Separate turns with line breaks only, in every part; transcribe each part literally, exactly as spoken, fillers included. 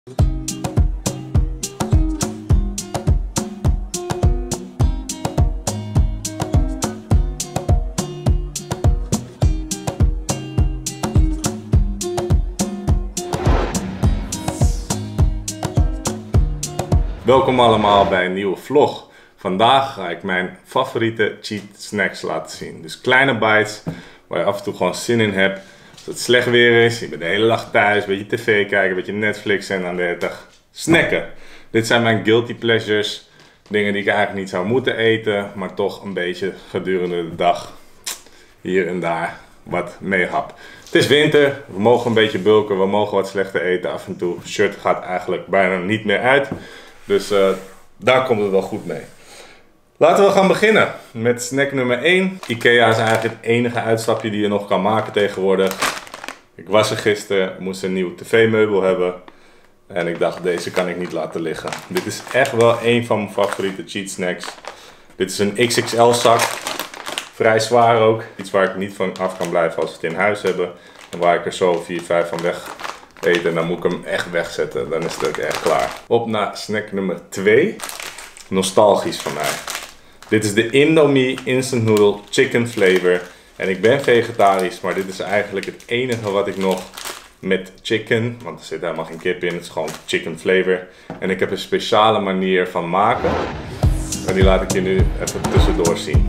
Welkom allemaal bij een nieuwe vlog. Vandaag ga ik mijn favoriete cheat snacks laten zien. Dus kleine bites waar je af en toe gewoon zin in hebt. Als het slecht weer is, je bent de hele dag thuis, een beetje tv kijken, een beetje Netflix en aan de hele dag snacken. Dit zijn mijn guilty pleasures. Dingen die ik eigenlijk niet zou moeten eten, maar toch een beetje gedurende de dag hier en daar wat meehap. Het is winter, we mogen een beetje bulken, we mogen wat slechter eten af en toe. Shirt gaat eigenlijk bijna niet meer uit. Dus uh, daar komt het wel goed mee. Laten we gaan beginnen met snack nummer één. Ikea is eigenlijk het enige uitstapje die je nog kan maken tegenwoordig. Ik was er gisteren, moest een nieuw tv-meubel hebben. En ik dacht, deze kan ik niet laten liggen. Dit is echt wel een van mijn favoriete cheat snacks. Dit is een X X L zak. Vrij zwaar ook. Iets waar ik niet van af kan blijven als we het in huis hebben. En waar ik er zo vier, vijf van weg eten. En dan moet ik hem echt wegzetten. Dan is het ook echt klaar. Op naar snack nummer twee. Nostalgisch van mij. Dit is de Indomie Instant Noodle Chicken Flavor. En ik ben vegetarisch, maar dit is eigenlijk het enige wat ik nog met chicken, want er zit helemaal geen kip in, het is gewoon chicken flavor. En ik heb een speciale manier van maken. En die laat ik je nu even tussendoor zien.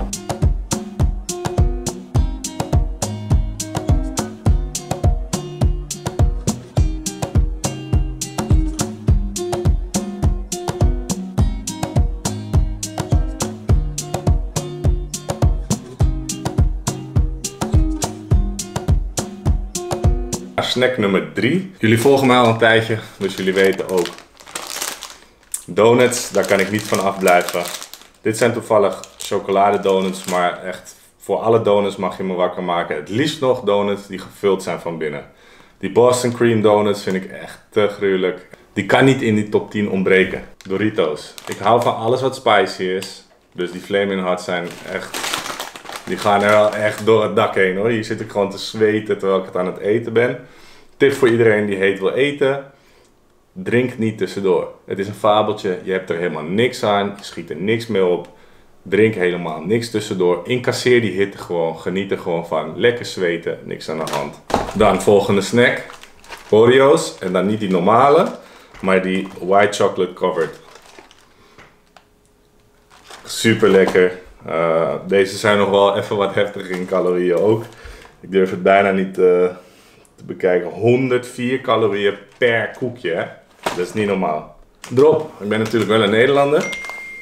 Snack nummer drie. Jullie volgen mij al een tijdje, dus jullie weten ook. Donuts, daar kan ik niet van afblijven. Dit zijn toevallig chocoladedonuts, maar echt voor alle donuts mag je me wakker maken. Het liefst nog donuts die gevuld zijn van binnen. Die Boston Cream Donuts vind ik echt te gruwelijk. Die kan niet in die top tien ontbreken. Doritos. Ik hou van alles wat spicy is. Dus die Flaming Hot zijn echt... Die gaan er wel echt door het dak heen hoor. Hier zit ik gewoon te zweten terwijl ik het aan het eten ben. Tip voor iedereen die heet wil eten. Drink niet tussendoor. Het is een fabeltje. Je hebt er helemaal niks aan. Je schiet er niks mee op. Drink helemaal niks tussendoor. Incasseer die hitte gewoon. Geniet er gewoon van. Lekker zweten. Niks aan de hand. Dan volgende snack. Oreo's. En dan niet die normale. Maar die white chocolate covered. Super lekker. Uh, deze zijn nog wel even wat heftiger in calorieën ook. Ik durf het bijna niet uh, te bekijken. honderdvier calorieën per koekje. Hè? Dat is niet normaal. Drop. Ik ben natuurlijk wel een Nederlander.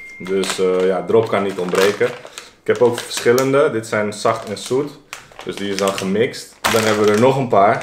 Dus uh, ja, drop kan niet ontbreken. Ik heb ook verschillende. Dit zijn zacht en zoet. Dus die is dan gemixt. Dan hebben we er nog een paar.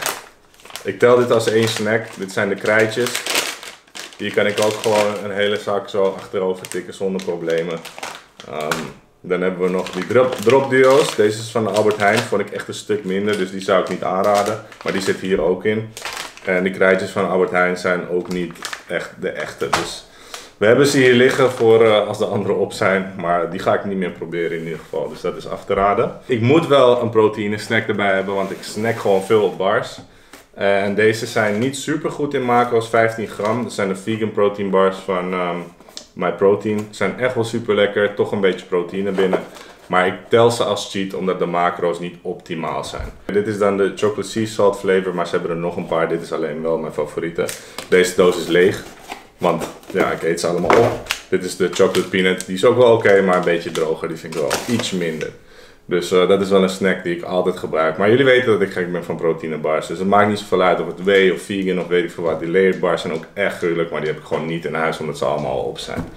Ik tel dit als één snack. Dit zijn de krijtjes. Hier kan ik ook gewoon een hele zak zo achterover tikken zonder problemen. Um, Dan hebben we nog die drop, drop duo's. Deze is van de Albert Heijn. Vond ik echt een stuk minder, dus die zou ik niet aanraden. Maar die zit hier ook in. En die krijtjes van Albert Heijn zijn ook niet echt de echte. Dus we hebben ze hier liggen voor uh, als de andere op zijn. Maar die ga ik niet meer proberen in ieder geval. Dus dat is af te raden. Ik moet wel een proteïne snack erbij hebben, want ik snack gewoon veel op bars. Uh, en deze zijn niet super goed in macro's, vijftien gram. Dat zijn de vegan protein bars van... Um, MyProtein. Zijn echt wel super lekker, toch een beetje proteïne binnen. Maar ik tel ze als cheat omdat de macro's niet optimaal zijn. Dit is dan de chocolate sea salt flavor, maar ze hebben er nog een paar. Dit is alleen wel mijn favoriete. Deze doos is leeg, want ja, ik eet ze allemaal op. Dit is de chocolate peanut, die is ook wel oké, okay, maar een beetje droger. Die vind ik wel iets minder. Dus uh, dat is wel een snack die ik altijd gebruik. Maar jullie weten dat ik gek ben van proteïnebars. Dus het maakt niet zoveel uit of het whey of vegan of weet ik veel wat. Die layered bars zijn ook echt gruwelijk, maar die heb ik gewoon niet in huis omdat ze allemaal al op zijn.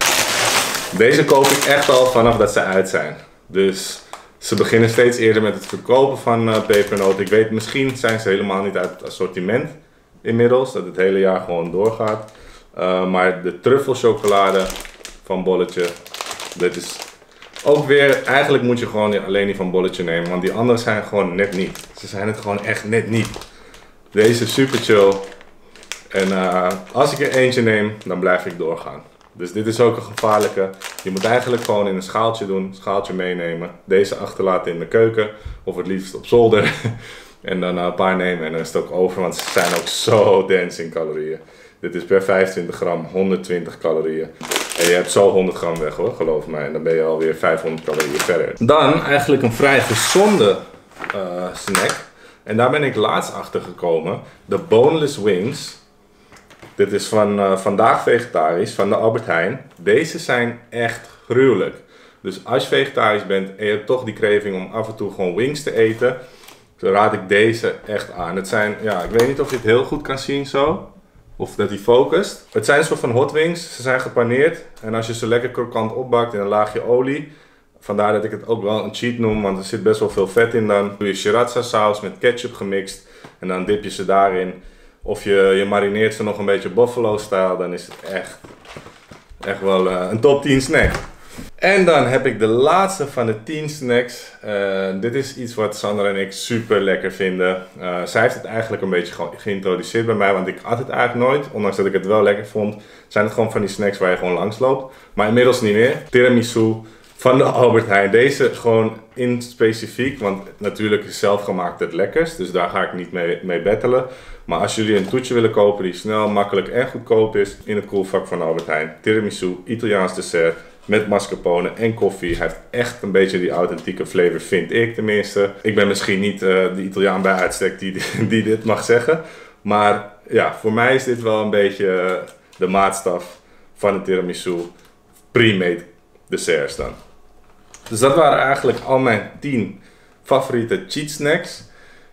Deze koop ik echt al vanaf dat ze uit zijn. Dus ze beginnen steeds eerder met het verkopen van uh, pepernoten. Ik weet, misschien zijn ze helemaal niet uit het assortiment inmiddels. Dat het hele jaar gewoon doorgaat. Uh, maar de truffelchocolade van Bolletje, dit is... Ook weer, eigenlijk moet je gewoon alleen die van Bolletje nemen, want die andere zijn gewoon net niet. Ze zijn het gewoon echt net niet. Deze is super chill. En uh, als ik er eentje neem, dan blijf ik doorgaan. Dus dit is ook een gevaarlijke. Je moet eigenlijk gewoon in een schaaltje doen, een schaaltje meenemen. Deze achterlaten in de keuken, of het liefst op zolder. En dan een paar nemen en dan is het ook over, want ze zijn ook zo dense in calorieën. Dit is per vijfentwintig gram honderdtwintig calorieën. En je hebt zo honderd gram weg hoor, geloof mij. En dan ben je alweer vijfhonderd calorieën verder. Dan eigenlijk een vrij gezonde uh, snack. En daar ben ik laatst achter gekomen. De boneless wings. Dit is van uh, vandaag vegetarisch, van de Albert Heijn. Deze zijn echt gruwelijk. Dus als je vegetarisch bent en je hebt toch die craving om af en toe gewoon wings te eten, dan raad ik deze echt aan. Het zijn, ja, ik weet niet of je het heel goed kan zien zo. Of dat hij focust. Het zijn een soort van hot wings. Ze zijn gepaneerd. En als je ze lekker krokant opbakt in een laagje olie. Vandaar dat ik het ook wel een cheat noem. Want er zit best wel veel vet in dan. Doe je sriracha saus met ketchup gemixt. En dan dip je ze daarin. Of je, je marineert ze nog een beetje buffalo style. Dan is het echt, echt wel uh, een top tien snack. En dan heb ik de laatste van de tien snacks. Uh, dit is iets wat Sandra en ik super lekker vinden. Uh, zij heeft het eigenlijk een beetje ge geïntroduceerd bij mij, want ik had het eigenlijk nooit. Ondanks dat ik het wel lekker vond, zijn het gewoon van die snacks waar je gewoon langs loopt. Maar inmiddels niet meer. Tiramisu van de Albert Heijn. Deze gewoon in specifiek, want natuurlijk is zelfgemaakt het lekkerst. Dus daar ga ik niet mee, mee battelen. Maar als jullie een toetje willen kopen die snel, makkelijk en goedkoop is, in het koelvak van Albert Heijn. Tiramisu, Italiaans dessert. Met mascarpone en koffie. Hij heeft echt een beetje die authentieke flavor, vind ik tenminste. Ik ben misschien niet uh, de Italiaan bij uitstek die, die dit mag zeggen. Maar ja, voor mij is dit wel een beetje uh, de maatstaf van de tiramisu pre-made desserts dan. Dus dat waren eigenlijk al mijn tien favoriete cheat snacks.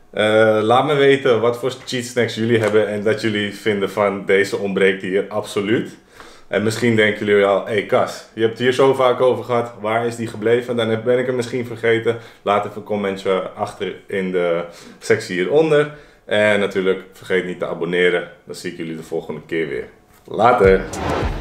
Uh, laat me weten wat voor cheat snacks jullie hebben en dat jullie vinden van deze ontbreekt hier absoluut. En misschien denken jullie al, hé hey Cas, je hebt het hier zo vaak over gehad, waar is die gebleven? Dan ben ik hem misschien vergeten. Laat even een commentje achter in de sectie hieronder. En natuurlijk vergeet niet te abonneren, dan zie ik jullie de volgende keer weer. Later!